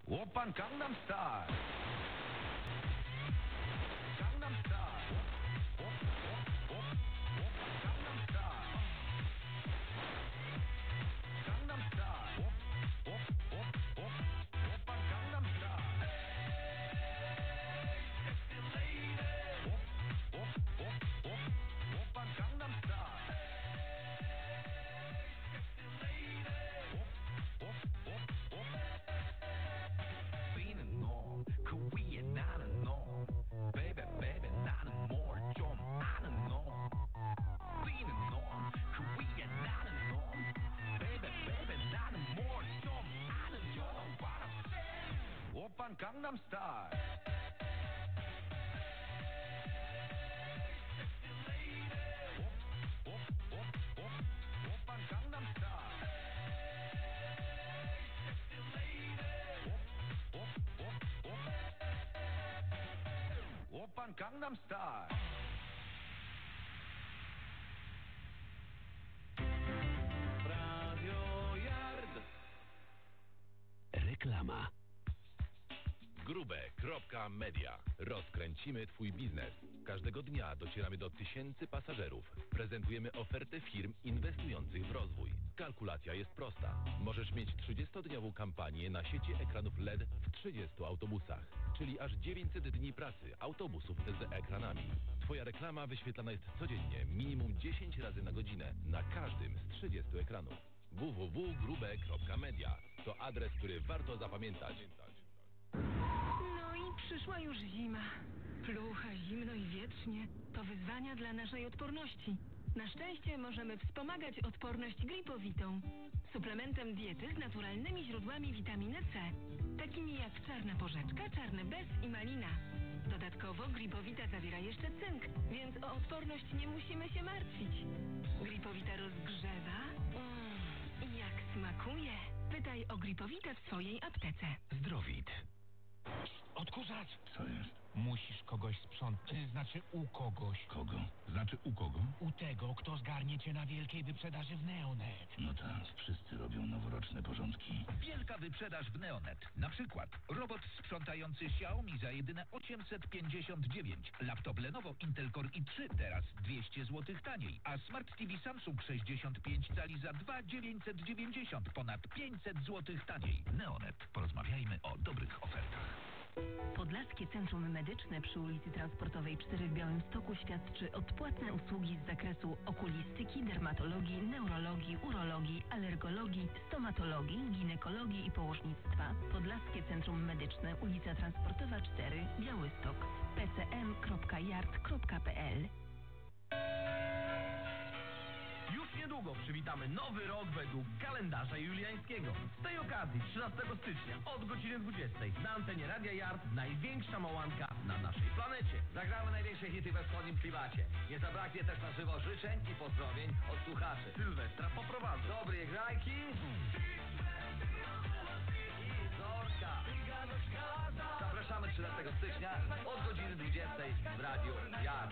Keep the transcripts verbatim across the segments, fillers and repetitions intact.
Oppan Gangnam Style. Gangnam Style. Op, op, op, Oppan Gangnam Style. Gangnam Style. Op, op, op, op, Oppan Gangnam Style. Hey, sexy lady. Op, op, op, op, Oppan Gangnam Style. Hey, sexy lady. Op, op, op, op. Being norm, Korea not a norm. Baby, baby, not a more 좀 아는 norm. Being norm, Korea not a norm. Baby, baby, not a more 좀 아는 you know what I'm saying. Oppan Gangnam Style. Sexy lady. Op, op, op, op, Oppan Gangnam Style. Sexy lady. Op, op, op, op. Oppan Gangnam Style. Radio Yard. Reklama. grube kropka media. Rozkręcimy Twój biznes. Każdego dnia docieramy do tysięcy pasażerów. Prezentujemy ofertę firm inwestujących w rozwój. Kalkulacja jest prosta. Możesz mieć trzydziestodniową kampanię na sieci ekranów L E D w trzydziestu autobusach, czyli aż dziewięćset dni pracy autobusów z ekranami. Twoja reklama wyświetlana jest codziennie, minimum dziesięć razy na godzinę, na każdym z trzydziestu ekranów. w w w kropka grube kropka media to adres, który warto zapamiętać. No i przyszła już zima. Plucha, zimno i wietrznie to wyzwania dla naszej odporności. Na szczęście możemy wspomagać odporność gripowitą. Suplementem diety z naturalnymi źródłami witaminy C, takimi jak czarna porzeczka, czarny bez i malina. Dodatkowo gripowita zawiera jeszcze cynk, więc o odporność nie musimy się martwić. Gripowita rozgrzewa. Mm, jak smakuje. Pytaj o gripowitę w swojej aptece. Zdrowit. Odkurzacz! Co jest? Musisz kogoś sprzątać. Znaczy u kogoś. Kogo? Znaczy u kogo? U tego, kto zgarnie cię na wielkiej wyprzedaży w Neonet. No tak, wszyscy robią noworoczne porządki. Wielka wyprzedaż w Neonet. Na przykład robot sprzątający Xiaomi za jedyne osiemset pięćdziesiąt dziewięć. Laptop Lenovo Intel Core i trzy teraz dwieście złotych taniej. A Smart T V Samsung sześćdziesiąt pięć cali za dwa tysiące dziewięćset dziewięćdziesiąt. Ponad pięćset złotych taniej. Neonet. Porozmawiajmy o dobrych ofertach. Podlaskie Centrum Medyczne przy ulicy Transportowej cztery w Białymstoku świadczy odpłatne usługi z zakresu okulistyki, dermatologii, neurologii, urologii, alergologii, stomatologii, ginekologii i położnictwa. Podlaskie Centrum Medyczne, ulica Transportowa cztery, Białystok. p c m kropka yard kropka p l. Już niedługo przywitamy nowy rok według kalendarza juliańskiego. Z tej okazji trzynastego stycznia od godziny dwudziestej na antenie Radia Yard największa małanka na naszej planecie. Zagramy największe hity we wschodnim klimacie. Nie zabraknie też na żywo życzeń i pozdrowień od słuchaczy. Sylwestra poprowadzą Dobry grajki i Zorka. Zapraszamy trzynastego stycznia od godziny dwudziestej w Radiu Yard.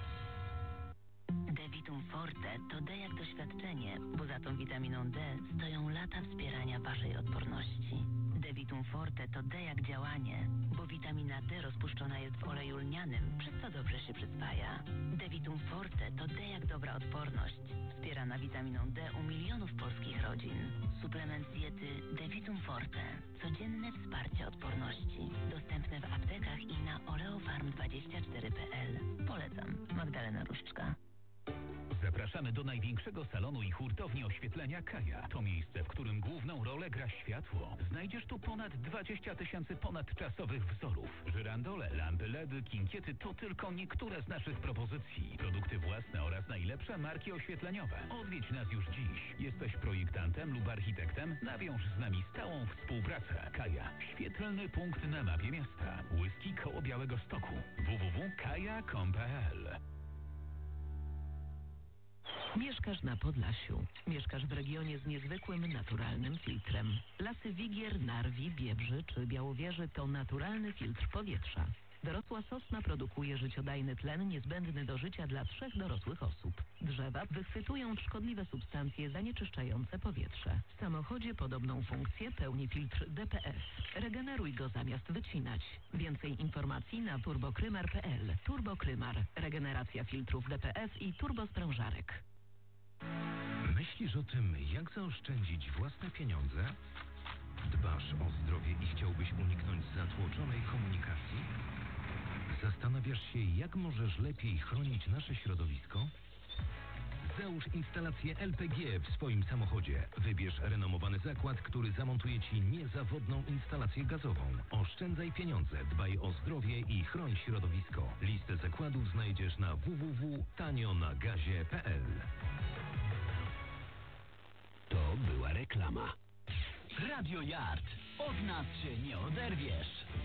Devitum Forte to D jak doświadczenie, bo za tą witaminą D stoją lata wspierania waszej odporności. Devitum Forte to D jak działanie, bo witamina D rozpuszczona jest w oleju lnianym, przez co dobrze się przyswaja. Devitum Forte to D jak dobra odporność, wspierana witaminą D u milionów polskich rodzin. Suplement diety Devitum Forte. Codzienne wsparcie odporności. Dostępne w aptekach i na oleofarm dwadzieścia cztery kropka p l. Polecam. Magdalena Różczka. Zapraszamy do największego salonu i hurtowni oświetlenia Kaja. To miejsce, w którym główną rolę gra światło. Znajdziesz tu ponad dwadzieścia tysięcy ponadczasowych wzorów. Żyrandole, lampy L E D, kinkiety to tylko niektóre z naszych propozycji. Produkty własne oraz najlepsze marki oświetleniowe. Odwiedź nas już dziś. Jesteś projektantem lub architektem? Nawiąż z nami stałą współpracę. Kaja. Świetlny punkt na mapie miasta. Łyski koło Białego Stoku. w w w kropka kaja kropka com kropka p l. Mieszkasz na Podlasiu. Mieszkasz w regionie z niezwykłym, naturalnym filtrem. Lasy Wigier, Narwi, Biebrzy czy Białowieży to naturalny filtr powietrza. Dorosła sosna produkuje życiodajny tlen niezbędny do życia dla trzech dorosłych osób. Drzewa wychwytują szkodliwe substancje zanieczyszczające powietrze. W samochodzie podobną funkcję pełni filtr D P F. Regeneruj go zamiast wycinać. Więcej informacji na turbokrymar kropka p l. Turbokrymar. Regeneracja filtrów D P F i turbosprężarek. Myślisz o tym, jak zaoszczędzić własne pieniądze? Dbasz o zdrowie i chciałbyś uniknąć zatłoczonej komunikacji? Zastanawiasz się, jak możesz lepiej chronić nasze środowisko? Załóż instalację L P G w swoim samochodzie. Wybierz renomowany zakład, który zamontuje Ci niezawodną instalację gazową. Oszczędzaj pieniądze, dbaj o zdrowie i chroń środowisko. Listę zakładów znajdziesz na w w w kropka tanio na gazie kropka p l. To była reklama. Radio Yard. Od nas się nie oderwiesz.